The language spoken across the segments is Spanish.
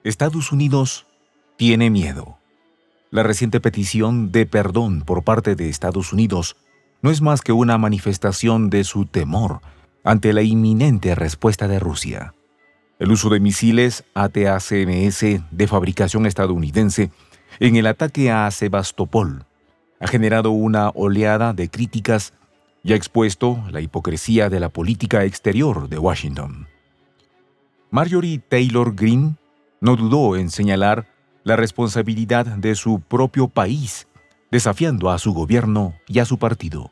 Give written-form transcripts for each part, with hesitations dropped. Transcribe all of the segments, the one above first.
Estados Unidos tiene miedo. La reciente petición de perdón por parte de Estados Unidos no es más que una manifestación de su temor ante la inminente respuesta de Rusia. El uso de misiles ATACMS de fabricación estadounidense en el ataque a Sebastopol ha generado una oleada de críticas y ha expuesto la hipocresía de la política exterior de Washington. Marjorie Taylor Greene no dudó en señalar la responsabilidad de su propio país, desafiando a su gobierno y a su partido.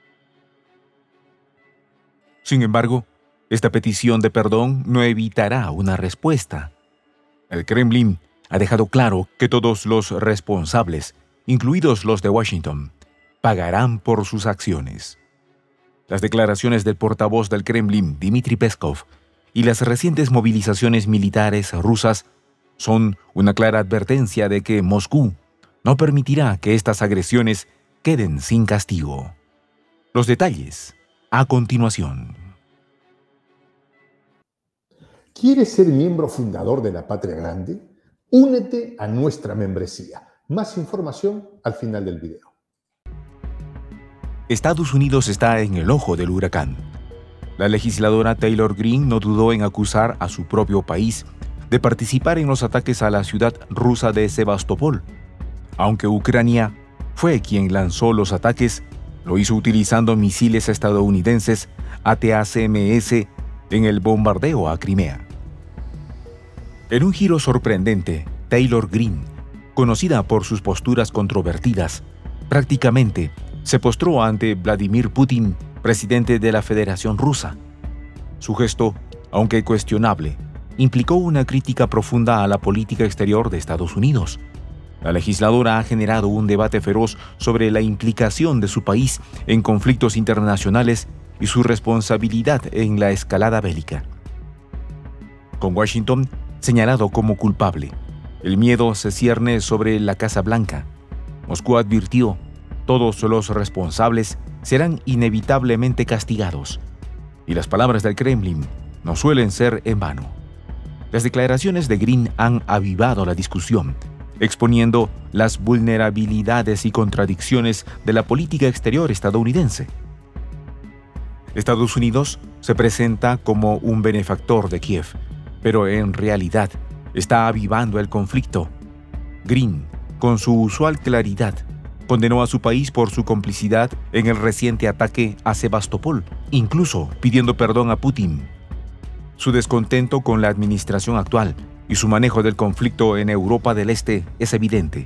Sin embargo, esta petición de perdón no evitará una respuesta. El Kremlin ha dejado claro que todos los responsables, incluidos los de Washington, pagarán por sus acciones. Las declaraciones del portavoz del Kremlin, Dmitry Peskov, y las recientes movilizaciones militares rusas son una clara advertencia de que Moscú no permitirá que estas agresiones queden sin castigo. Los detalles a continuación. ¿Quieres ser miembro fundador de la Patria Grande? Únete a nuestra membresía. Más información al final del video. Estados Unidos está en el ojo del huracán. La legisladora Taylor Greene no dudó en acusar a su propio país de participar en los ataques a la ciudad rusa de Sebastopol. Aunque Ucrania fue quien lanzó los ataques, lo hizo utilizando misiles estadounidenses ATACMS en el bombardeo a Crimea. En un giro sorprendente, Taylor Greene, conocida por sus posturas controvertidas, prácticamente se postró ante Vladimir Putin, presidente de la Federación Rusa. Su gesto, aunque cuestionable, implicó una crítica profunda a la política exterior de Estados Unidos. La legisladora ha generado un debate feroz sobre la implicación de su país en conflictos internacionales y su responsabilidad en la escalada bélica. Con Washington señalado como culpable, el miedo se cierne sobre la Casa Blanca. Moscú advirtió: todos los responsables serán inevitablemente castigados. Y las palabras del Kremlin no suelen ser en vano. Las declaraciones de Greene han avivado la discusión, exponiendo las vulnerabilidades y contradicciones de la política exterior estadounidense. Estados Unidos se presenta como un benefactor de Kiev, pero en realidad está avivando el conflicto. Greene, con su usual claridad, condenó a su país por su complicidad en el reciente ataque a Sebastopol, incluso pidiendo perdón a Putin. Su descontento con la administración actual y su manejo del conflicto en Europa del Este es evidente.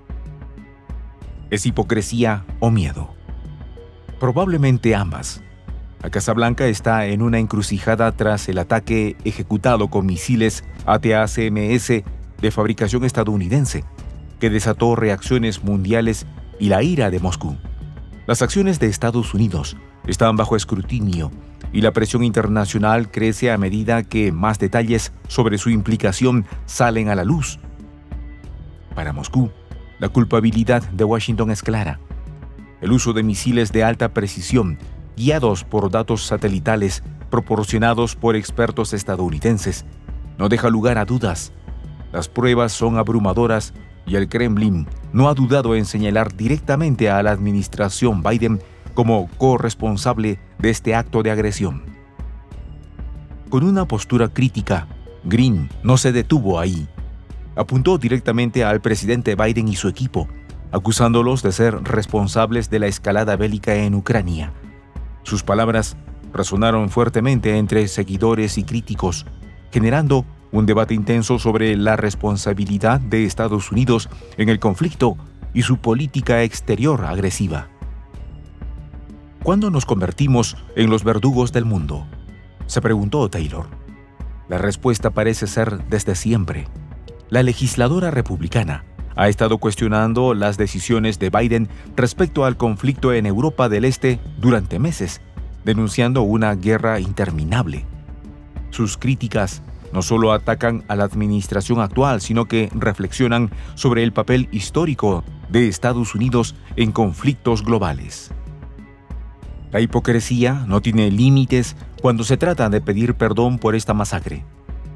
¿Es hipocresía o miedo? Probablemente ambas. La Casa Blanca está en una encrucijada tras el ataque ejecutado con misiles ATACMS de fabricación estadounidense, que desató reacciones mundiales y la ira de Moscú. Las acciones de Estados Unidos están bajo escrutinio y la presión internacional crece a medida que más detalles sobre su implicación salen a la luz. Para Moscú, la culpabilidad de Washington es clara. El uso de misiles de alta precisión, guiados por datos satelitales proporcionados por expertos estadounidenses, no deja lugar a dudas. Las pruebas son abrumadoras y el Kremlin no ha dudado en señalar directamente a la administración Biden como corresponsable de este acto de agresión. Con una postura crítica, Greene no se detuvo ahí. Apuntó directamente al presidente Biden y su equipo, acusándolos de ser responsables de la escalada bélica en Ucrania. Sus palabras resonaron fuertemente entre seguidores y críticos, generando un debate intenso sobre la responsabilidad de Estados Unidos en el conflicto y su política exterior agresiva. ¿Cuándo nos convertimos en los verdugos del mundo?, se preguntó Taylor. La respuesta parece ser desde siempre. La legisladora republicana ha estado cuestionando las decisiones de Biden respecto al conflicto en Europa del Este durante meses, denunciando una guerra interminable. Sus críticas no solo atacan a la administración actual, sino que reflexionan sobre el papel histórico de Estados Unidos en conflictos globales. La hipocresía no tiene límites cuando se trata de pedir perdón por esta masacre.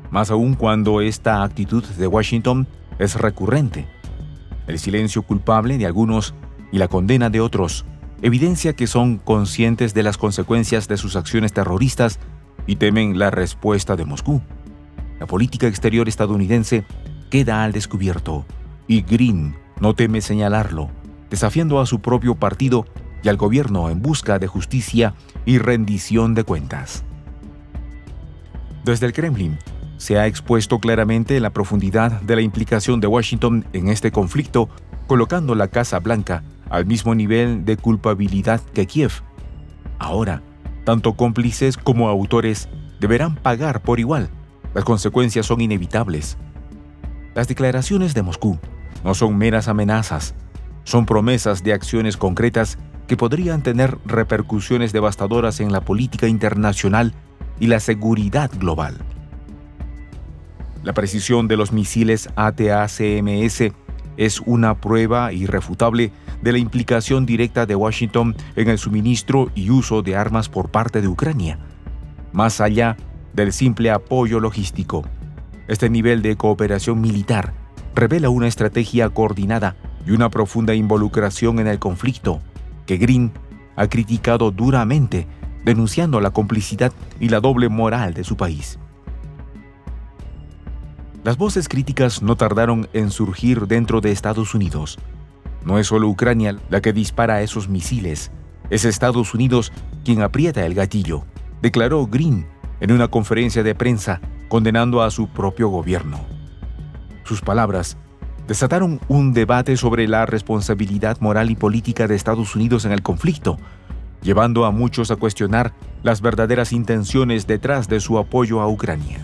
más aún cuando esta actitud de Washington es recurrente. El silencio culpable de algunos y la condena de otros evidencia que son conscientes de las consecuencias de sus acciones terroristas y temen la respuesta de Moscú. La política exterior estadounidense queda al descubierto y Green no teme señalarlo, desafiando a su propio partido y al gobierno en busca de justicia y rendición de cuentas. Desde el Kremlin se ha expuesto claramente la profundidad de la implicación de Washington en este conflicto, colocando la Casa Blanca al mismo nivel de culpabilidad que Kiev. Ahora, tanto cómplices como autores deberán pagar por igual. Las consecuencias son inevitables. Las declaraciones de Moscú no son meras amenazas, son promesas de acciones concretas que podrían tener repercusiones devastadoras en la política internacional y la seguridad global. La precisión de los misiles ATACMS es una prueba irrefutable de la implicación directa de Washington en el suministro y uso de armas por parte de Ucrania. Más allá del simple apoyo logístico, este nivel de cooperación militar revela una estrategia coordinada y una profunda involucración en el conflicto, que Green ha criticado duramente, denunciando la complicidad y la doble moral de su país. Las voces críticas no tardaron en surgir dentro de Estados Unidos. No es solo Ucrania la que dispara esos misiles, es Estados Unidos quien aprieta el gatillo, declaró Green en una conferencia de prensa condenando a su propio gobierno. Sus palabras desataron un debate sobre la responsabilidad moral y política de Estados Unidos en el conflicto, llevando a muchos a cuestionar las verdaderas intenciones detrás de su apoyo a Ucrania.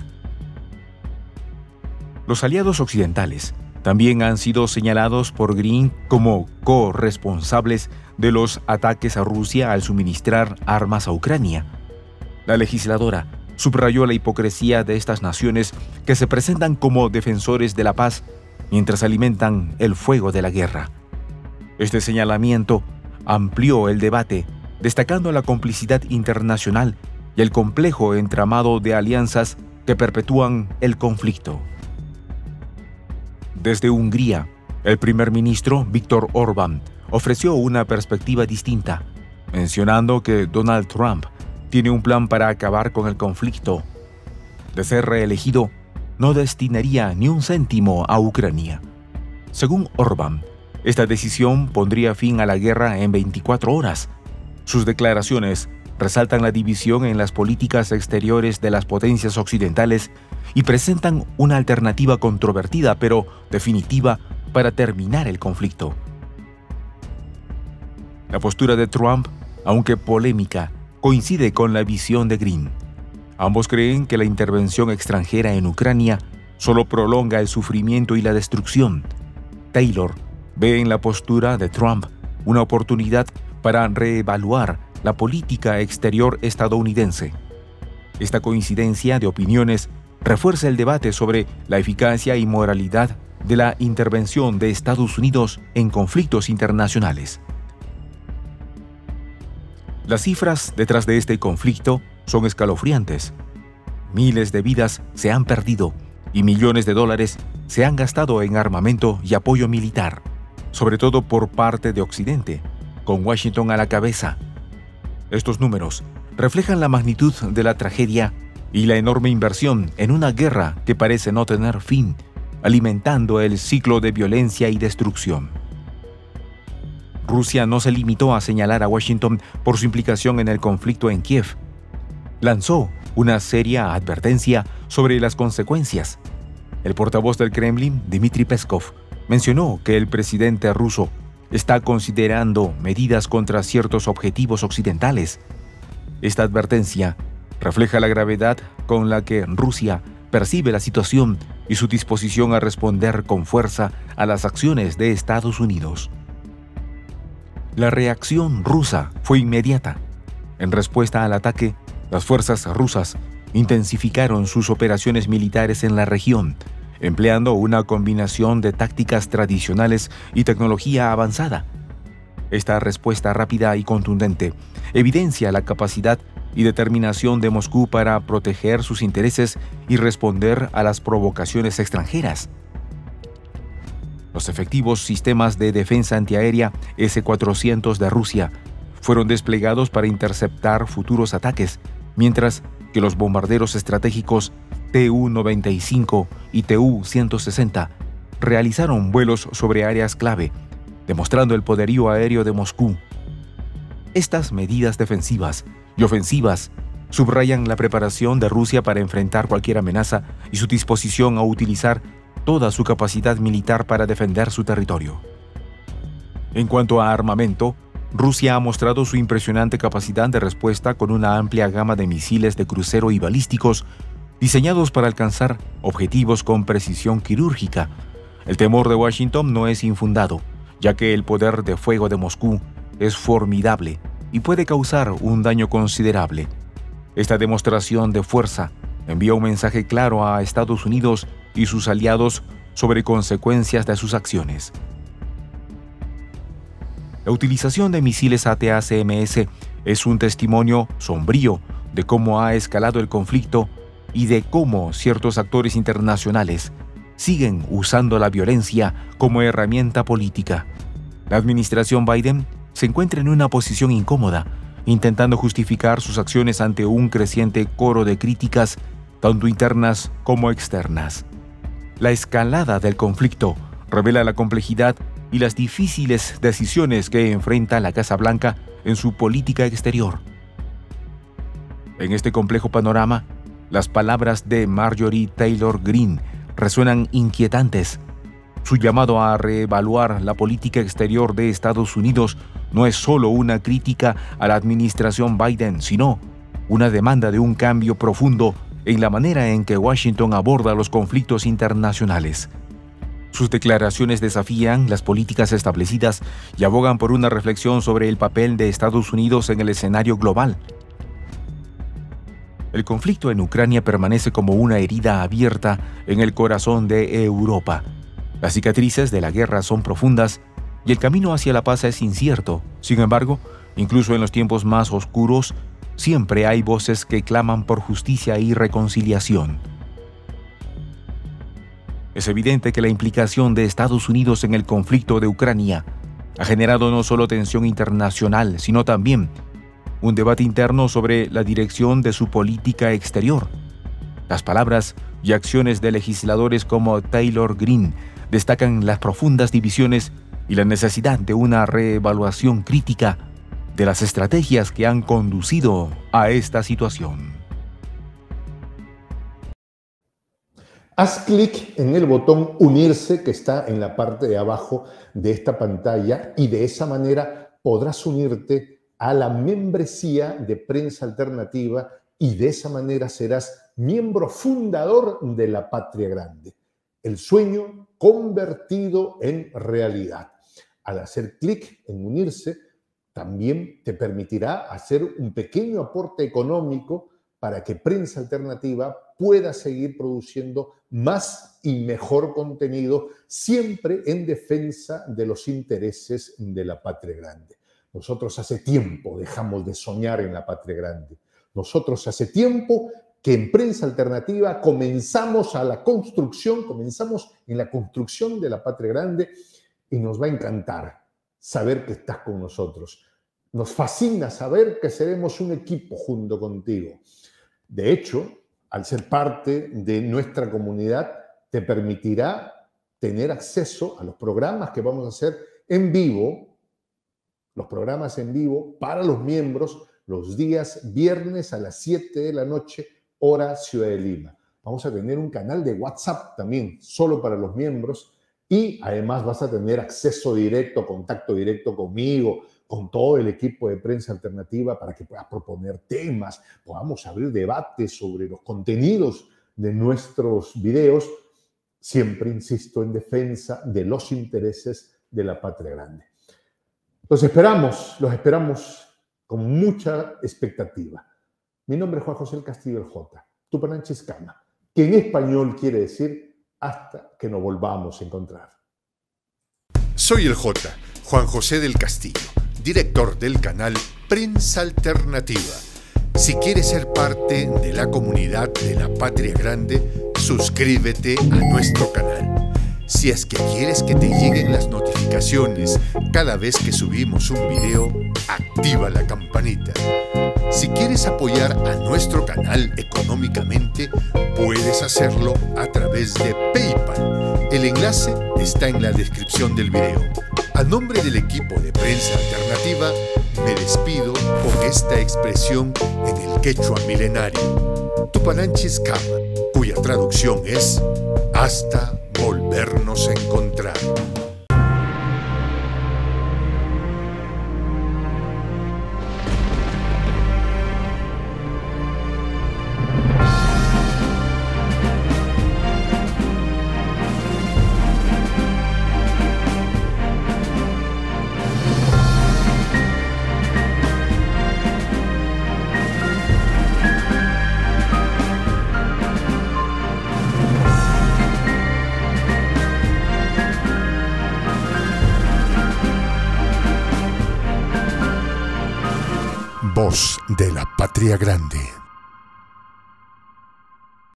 Los aliados occidentales también han sido señalados por Green como corresponsables de los ataques a Rusia al suministrar armas a Ucrania. La legisladora subrayó la hipocresía de estas naciones que se presentan como defensores de la paz mientras alimentan el fuego de la guerra. Este señalamiento amplió el debate, destacando la complicidad internacional y el complejo entramado de alianzas que perpetúan el conflicto. Desde Hungría, el primer ministro Viktor Orbán ofreció una perspectiva distinta, mencionando que Donald Trump tiene un plan para acabar con el conflicto. De ser reelegido, no destinaría ni un céntimo a Ucrania. Según Orbán, esta decisión pondría fin a la guerra en 24 horas. Sus declaraciones resaltan la división en las políticas exteriores de las potencias occidentales y presentan una alternativa controvertida pero definitiva para terminar el conflicto. La postura de Trump, aunque polémica, coincide con la visión de Green. Ambos creen que la intervención extranjera en Ucrania solo prolonga el sufrimiento y la destrucción. Taylor ve en la postura de Trump una oportunidad para reevaluar la política exterior estadounidense. Esta coincidencia de opiniones refuerza el debate sobre la eficacia y moralidad de la intervención de Estados Unidos en conflictos internacionales. Las cifras detrás de este conflicto son escalofriantes. Miles de vidas se han perdido y millones de dólares se han gastado en armamento y apoyo militar, sobre todo por parte de Occidente, con Washington a la cabeza. Estos números reflejan la magnitud de la tragedia y la enorme inversión en una guerra que parece no tener fin, alimentando el ciclo de violencia y destrucción. Rusia no se limitó a señalar a Washington por su implicación en el conflicto en Kiev. Lanzó una seria advertencia sobre las consecuencias. El portavoz del Kremlin, Dmitry Peskov, mencionó que el presidente ruso está considerando medidas contra ciertos objetivos occidentales. Esta advertencia refleja la gravedad con la que Rusia percibe la situación y su disposición a responder con fuerza a las acciones de Estados Unidos. La reacción rusa fue inmediata. En respuesta al ataque, las fuerzas rusas intensificaron sus operaciones militares en la región, empleando una combinación de tácticas tradicionales y tecnología avanzada. Esta respuesta rápida y contundente evidencia la capacidad y determinación de Moscú para proteger sus intereses y responder a las provocaciones extranjeras. Los efectivos sistemas de defensa antiaérea S-400 de Rusia fueron desplegados para interceptar futuros ataques, mientras que los bombarderos estratégicos Tu-95 y Tu-160 realizaron vuelos sobre áreas clave, demostrando el poderío aéreo de Moscú. Estas medidas defensivas y ofensivas subrayan la preparación de Rusia para enfrentar cualquier amenaza y su disposición a utilizar toda su capacidad militar para defender su territorio. En cuanto a armamento, Rusia ha mostrado su impresionante capacidad de respuesta con una amplia gama de misiles de crucero y balísticos diseñados para alcanzar objetivos con precisión quirúrgica. El temor de Washington no es infundado, ya que el poder de fuego de Moscú es formidable y puede causar un daño considerable. Esta demostración de fuerza envía un mensaje claro a Estados Unidos y sus aliados sobre consecuencias de sus acciones. La utilización de misiles ATACMS es un testimonio sombrío de cómo ha escalado el conflicto y de cómo ciertos actores internacionales siguen usando la violencia como herramienta política. La administración Biden se encuentra en una posición incómoda, intentando justificar sus acciones ante un creciente coro de críticas, tanto internas como externas. La escalada del conflicto revela la complejidad y las difíciles decisiones que enfrenta la Casa Blanca en su política exterior. En este complejo panorama, las palabras de Marjorie Taylor Greene resuenan inquietantes. Su llamado a reevaluar la política exterior de Estados Unidos no es solo una crítica a la administración Biden, sino una demanda de un cambio profundo en la manera en que Washington aborda los conflictos internacionales. Sus declaraciones desafían las políticas establecidas y abogan por una reflexión sobre el papel de Estados Unidos en el escenario global. El conflicto en Ucrania permanece como una herida abierta en el corazón de Europa. Las cicatrices de la guerra son profundas y el camino hacia la paz es incierto. Sin embargo, incluso en los tiempos más oscuros, siempre hay voces que claman por justicia y reconciliación. Es evidente que la implicación de Estados Unidos en el conflicto de Ucrania ha generado no solo tensión internacional, sino también un debate interno sobre la dirección de su política exterior. Las palabras y acciones de legisladores como Taylor Greene destacan las profundas divisiones y la necesidad de una reevaluación crítica de las estrategias que han conducido a esta situación. Haz clic en el botón unirse que está en la parte de abajo de esta pantalla y de esa manera podrás unirte a la membresía de Prensa Alternativa y de esa manera serás miembro fundador de la Patria Grande. El sueño convertido en realidad. Al hacer clic en unirse, también te permitirá hacer un pequeño aporte económico para que Prensa Alternativa pueda seguir produciendo más y mejor contenido, siempre en defensa de los intereses de la Patria Grande. Nosotros hace tiempo dejamos de soñar en la Patria Grande. Nosotros hace tiempo que en Prensa Alternativa comenzamos en la construcción de la Patria Grande y nos va a encantar saber que estás con nosotros. Nos fascina saber que seremos un equipo junto contigo. De hecho, al ser parte de nuestra comunidad, te permitirá tener acceso a los programas que vamos a hacer en vivo, los programas en vivo para los miembros los días viernes a las 7 de la noche, hora Ciudad de Lima. Vamos a tener un canal de WhatsApp también, solo para los miembros, y además vas a tener acceso directo, contacto directo conmigo, con todo el equipo de Prensa Alternativa para que puedas proponer temas, podamos abrir debates sobre los contenidos de nuestros videos, siempre, insisto, en defensa de los intereses de la Patria Grande. Los esperamos con mucha expectativa. Mi nombre es Juan José del Castillo el Jota, Tupananchiscana, que en español quiere decir hasta que nos volvamos a encontrar. Soy el Jota, Juan José del Castillo, director del canal Prensa Alternativa. Si quieres ser parte de la comunidad de la Patria Grande, suscríbete a nuestro canal. Si es que quieres que te lleguen las notificaciones cada vez que subimos un video, activa la campanita. Si quieres apoyar a nuestro canal económicamente, puedes hacerlo a través de PayPal. El enlace está en la descripción del video. A nombre del equipo de Prensa Alternativa, me despido con esta expresión en el quechua milenario, Tupananchis Kama, cuya traducción es hasta volvernos a encontrar. Voz de la Patria Grande.